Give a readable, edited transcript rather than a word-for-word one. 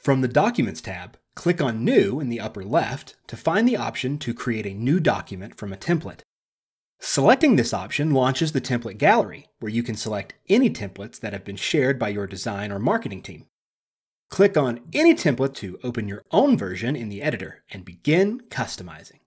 From the Documents tab, click on New in the upper left to find the option to create a new document from a template. Selecting this option launches the template gallery, where you can select any templates that have been shared by your design or marketing team. Click on any template to open your own version in the editor and begin customizing.